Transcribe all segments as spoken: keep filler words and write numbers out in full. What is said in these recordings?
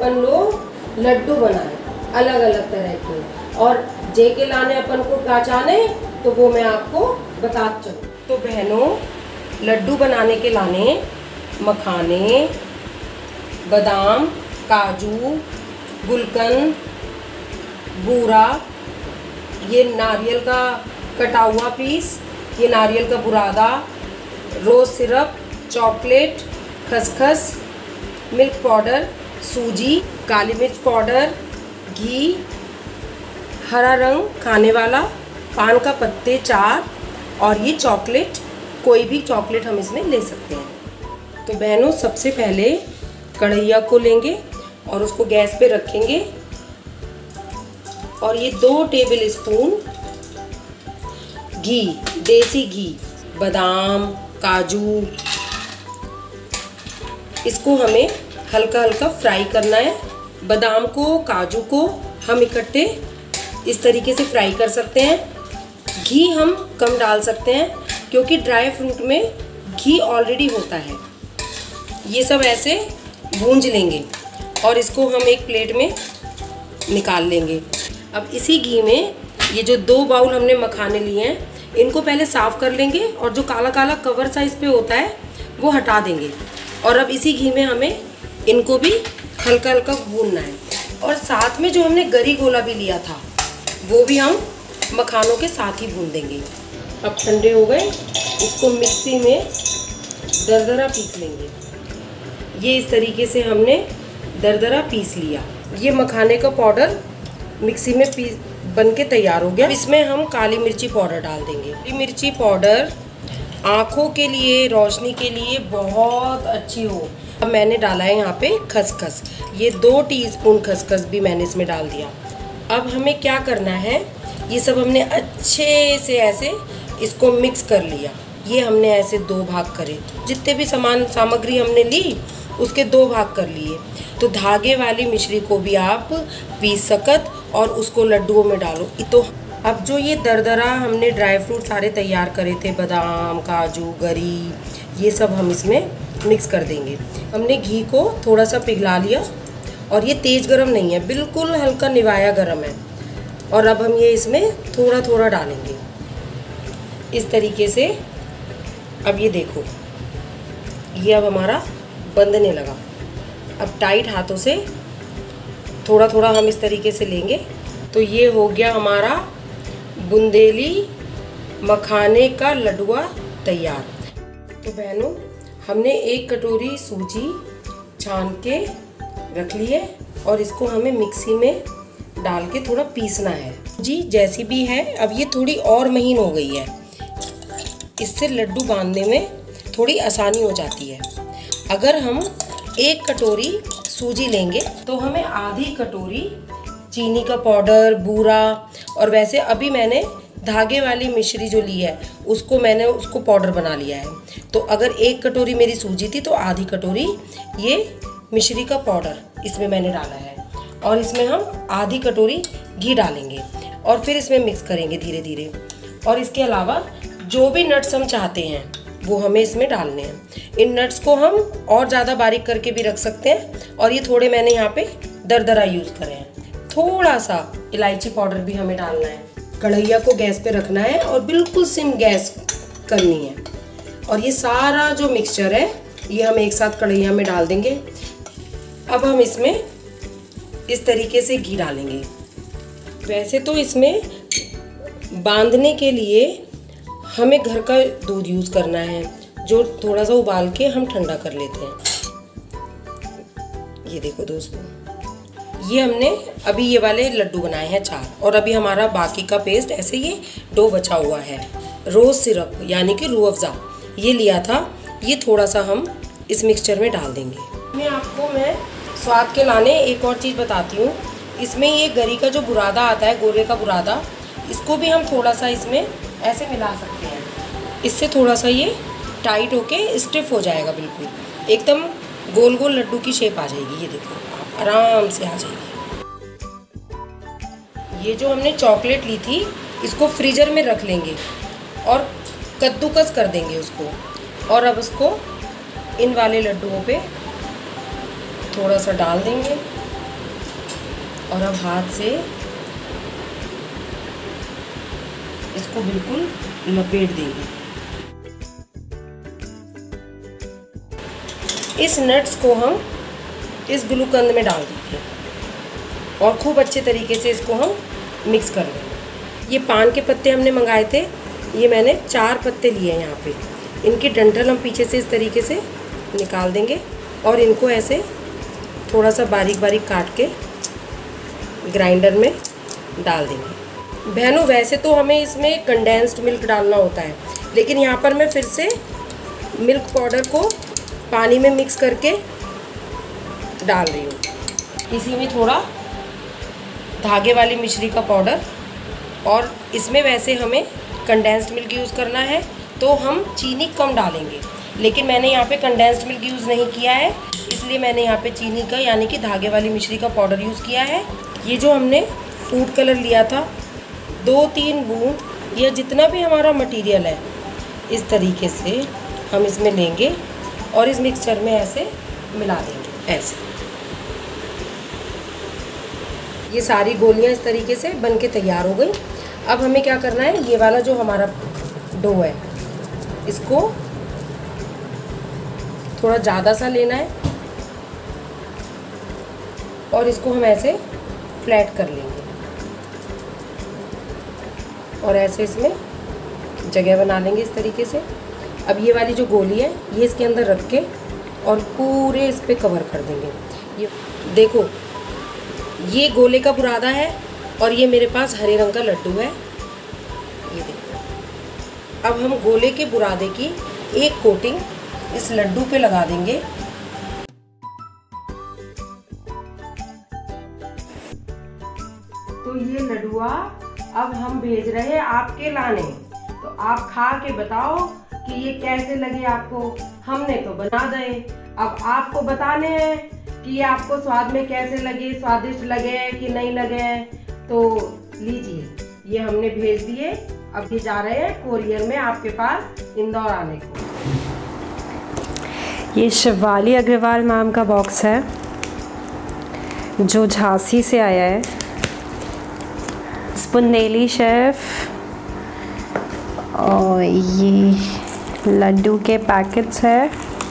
अपन लोग लड्डू बनाए अलग अलग तरह के, और जे के लाने अपन को पहचाने तो वो मैं आपको बता चलूँ। तो बहनों, लड्डू बनाने के लाने मखाने, बादाम, काजू, गुलकंद, बूरा, ये नारियल का कटा हुआ पीस, ये नारियल का बुरादा, रोज़ सिरप, चॉकलेट, खसखस, मिल्क पाउडर, सूजी, काली मिर्च पाउडर, घी, हरा रंग खाने वाला, पान का पत्ते चार, और ये चॉकलेट, कोई भी चॉकलेट हम इसमें ले सकते हैं। तो बहनों, सबसे पहले कढ़ैया को लेंगे और उसको गैस पे रखेंगे, और ये दो टेबल स्पून घी, देसी घी, बादाम, काजू, इसको हमें हल्का हल्का फ्राई करना है। बादाम को, काजू को हम इकट्ठे इस तरीके से फ्राई कर सकते हैं। घी हम कम डाल सकते हैं क्योंकि ड्राई फ्रूट में घी ऑलरेडी होता है। ये सब ऐसे भूंज लेंगे और इसको हम एक प्लेट में निकाल लेंगे। अब इसी घी में ये जो दो बाउल हमने मखाने लिए हैं, इनको पहले साफ़ कर लेंगे और जो काला काला कवर सा इस पे होता है वो हटा देंगे। और अब इसी घी में हमें इनको भी हल्का हल्का भूनना है। और साथ में जो हमने गरी गोला भी लिया था वो भी हम मखानों के साथ ही भून देंगे। अब ठंडे हो गए, इसको मिक्सी में दरदरा पीस लेंगे। ये इस तरीके से हमने दरदरा पीस लिया। ये मखाने का पाउडर मिक्सी में पीस बन के तैयार हो गया। इसमें हम काली मिर्ची पाउडर डाल देंगे। काली मिर्ची पाउडर आँखों के लिए, रोशनी के लिए बहुत अच्छी हो। अब मैंने डाला है यहाँ पे खसखस, ये दो टीस्पून खसखस भी मैंने इसमें डाल दिया। अब हमें क्या करना है, ये सब हमने अच्छे से ऐसे इसको मिक्स कर लिया। ये हमने ऐसे दो भाग करे, जितने भी सामान सामग्री हमने ली उसके दो भाग कर लिए। तो धागे वाली मिश्री को भी आप पीस सकत और उसको लड्डुओं में डालो। तो अब जो ये दरदरा हमने ड्राई फ्रूट सारे तैयार करे थे, बादाम, काजू, गरी, ये सब हम इसमें मिक्स कर देंगे। हमने घी को थोड़ा सा पिघला लिया और ये तेज़ गरम नहीं है, बिल्कुल हल्का निवाया गरम है। और अब हम ये इसमें थोड़ा थोड़ा डालेंगे इस तरीके से। अब ये देखो, ये अब हमारा बंधने लगा। अब टाइट हाथों से थोड़ा थोड़ा हम इस तरीके से लेंगे। तो ये हो गया हमारा बुंदेली मखाने का लड्डुआ तैयार। तो बहनों, हमने एक कटोरी सूजी छान के रख ली है और इसको हमें मिक्सी में डाल के थोड़ा पीसना है। सूजी जैसी भी है, अब ये थोड़ी और महीन हो गई है। इससे लड्डू बांधने में थोड़ी आसानी हो जाती है। अगर हम एक कटोरी सूजी लेंगे तो हमें आधी कटोरी चीनी का पाउडर, बूरा, और वैसे अभी मैंने धागे वाली मिश्री जो ली है उसको मैंने उसको पाउडर बना लिया है। तो अगर एक कटोरी मेरी सूजी थी तो आधी कटोरी ये मिश्री का पाउडर इसमें मैंने डाला है। और इसमें हम आधी कटोरी घी डालेंगे और फिर इसमें मिक्स करेंगे धीरे धीरे। और इसके अलावा जो भी नट्स हम चाहते हैं वो हमें इसमें डालने हैं। इन नट्स को हम और ज़्यादा बारीक करके भी रख सकते हैं, और ये थोड़े मैंने यहाँ पे दरदरा यूज़ करे हैं। थोड़ा सा इलायची पाउडर भी हमें डालना है। कढ़ैया को गैस पे रखना है और बिल्कुल सिम गैस करनी है। और ये सारा जो मिक्सचर है ये हम एक साथ कढ़ैया में डाल देंगे। अब हम इसमें इस तरीके से घी डालेंगे। वैसे तो इसमें बांधने के लिए हमें घर का दूध यूज़ करना है, जो थोड़ा सा उबाल के हम ठंडा कर लेते हैं। ये देखो दोस्तों, ये हमने अभी ये वाले लड्डू बनाए हैं चार, और अभी हमारा बाकी का पेस्ट ऐसे ये डो बचा हुआ है। रोज़ सिरप यानी कि रूह अफ़ज़ा ये लिया था, ये थोड़ा सा हम इस मिक्सचर में डाल देंगे। मैं आपको मैं स्वाद के लाने एक और चीज़ बताती हूँ। इसमें ये गरी का जो बुरादा आता है, गोले का बुरादा, इसको भी हम थोड़ा सा इसमें ऐसे मिला सकते हैं। इससे थोड़ा सा ये टाइट होके स्टिफ हो जाएगा, बिल्कुल एकदम गोल गोल लड्डू की शेप आ जाएगी। ये देखो, आप आराम से आ जाएगी। ये जो हमने चॉकलेट ली थी इसको फ्रीजर में रख लेंगे और कद्दूकस कर देंगे उसको। और अब उसको इन वाले लड्डुओं पे थोड़ा सा डाल देंगे और अब हाथ से इसको बिल्कुल लपेट देंगे। इस नट्स को हम इस गुलूकंद में डाल देंगे और खूब अच्छे तरीके से इसको हम मिक्स कर लेंगे। ये पान के पत्ते हमने मंगाए थे, ये मैंने चार पत्ते लिए हैं यहाँ पे। इनकी डंठल हम पीछे से इस तरीके से निकाल देंगे और इनको ऐसे थोड़ा सा बारीक बारीक काट के ग्राइंडर में डाल देंगे। बहनों, वैसे तो हमें इसमें कंडेंस्ड मिल्क डालना होता है, लेकिन यहाँ पर मैं फिर से मिल्क पाउडर को पानी में मिक्स करके डाल रही हूँ। इसी में थोड़ा धागे वाली मिश्री का पाउडर, और इसमें वैसे हमें कंडेंस्ड मिल्क यूज़ करना है तो हम चीनी कम डालेंगे, लेकिन मैंने यहाँ पे कंडेंस्ड मिल्क यूज़ नहीं किया है, इसलिए मैंने यहाँ पे चीनी का यानी कि धागे वाली मिश्री का पाउडर यूज़ किया है। ये जो हमने फूड कलर लिया था, दो तीन बूंद या जितना भी हमारा मटेरियल है, इस तरीके से हम इसमें लेंगे और इस मिक्सचर में ऐसे मिला देंगे। ऐसे ये सारी गोलियां इस तरीके से बन के तैयार हो गई। अब हमें क्या करना है, ये वाला जो हमारा डो है इसको थोड़ा ज़्यादा सा लेना है और इसको हम ऐसे फ्लैट कर लेंगे और ऐसे इसमें जगह बना लेंगे इस तरीके से। अब ये वाली जो गोली है ये इसके अंदर रख के और पूरे इस पे कवर कर देंगे। ये देखो, ये गोले का बुरादा है और ये मेरे पास हरे रंग का लड्डू है, ये देखो। अब हम गोले के बुरादे की एक कोटिंग इस लड्डू पे लगा देंगे। तो ये लड्डुआ अब हम भेज रहे हैं आपके लाने, तो आप खा के बताओ कि ये कैसे लगे आपको। हमने तो बना दिए, अब आपको बताने हैं कि ये आपको स्वाद में कैसे लगे, स्वादिष्ट लगे कि नहीं लगे। तो लीजिए, ये हमने भेज दिए, अब ये जा रहे हैं कोरियर में आपके पास इंदौर आने को। ये शिवाली अग्रवाल मैम का बॉक्स है जो झांसी से आया है। बुंदेली शेफ, और ये लड्डू के पैकेट्स है।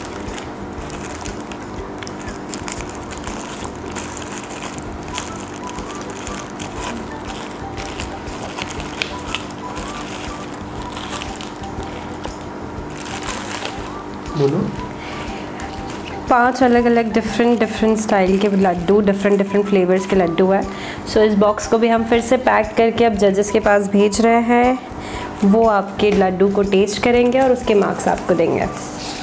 बोलो। पांच अलग अलग डिफरेंट डिफरेंट स्टाइल के लड्डू, डिफरेंट डिफरेंट फ्लेवर्स के लड्डू है। सो so, इस बॉक्स को भी हम फिर से पैक करके अब जजेस के पास भेज रहे हैं। वो आपके लड्डू को टेस्ट करेंगे और उसके मार्क्स आपको देंगे।